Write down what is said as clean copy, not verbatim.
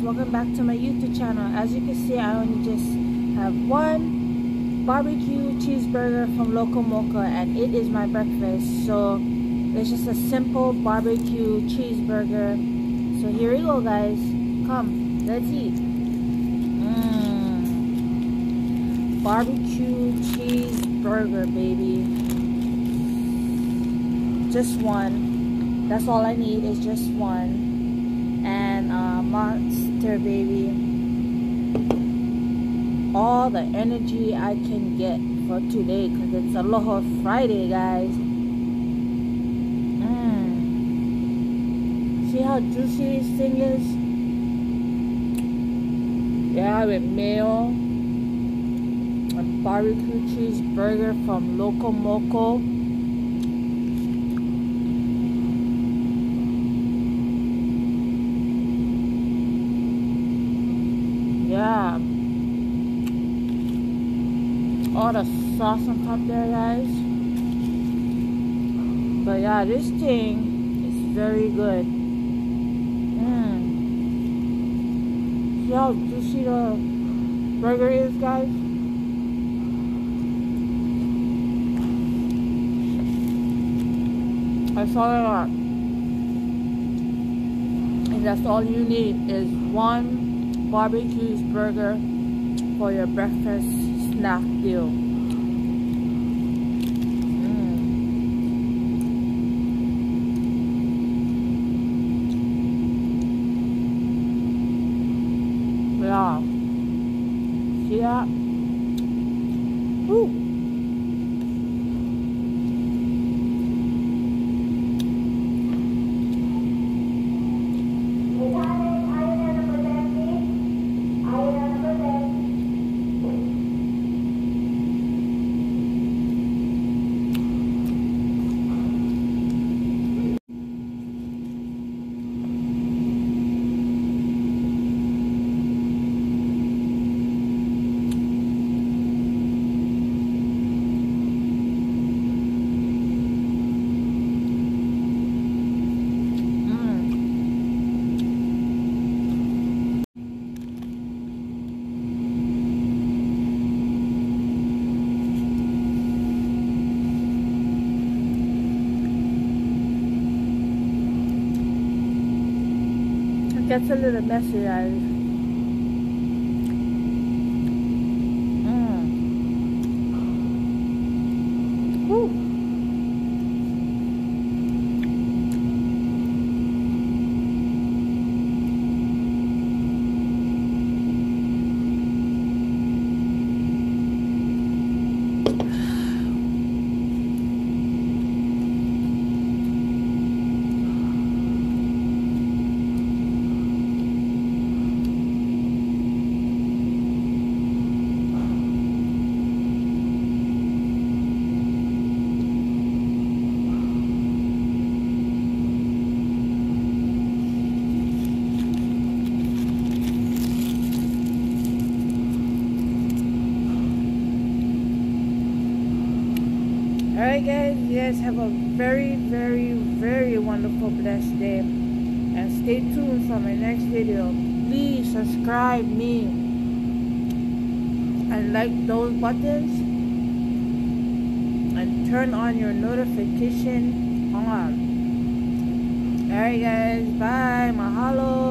welcome back to my YouTube channel. As you can see, I only just have one barbecue cheeseburger from Loco Moco, and it is my breakfast. So it's just a simple barbecue cheeseburger. So here we go, guys. Come, let's eat. Barbecue cheeseburger, baby. Just one. That's all I need is just one. And monster, baby. All the energy I can get for today, because it's Aloha Friday, guys. See how juicy this thing is? Yeah, with mayo. A barbecue cheeseburger from Loco Moco. Yeah. All the sauce on top there, guys. But yeah, this thing is very good. See how juicy the burger is, guys? That's all I got. And that's all you need is one barbecue burger for your breakfast snack deal. Yeah. See that? Woo! Gets a little messy, guys. Woo. Alright, guys, you guys have a very, very, very wonderful, blessed day, and stay tuned for my next video. Please subscribe me and like those buttons and turn on your notification on. Alright, guys, bye, mahalo.